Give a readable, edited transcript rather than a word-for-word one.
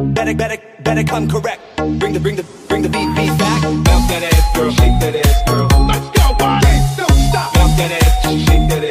better come correct. Bring the beat back. Bounce that ass, girl, shake that ass, girl. Let's go, boys. Don't stop. Bounce that ass, shake that ass.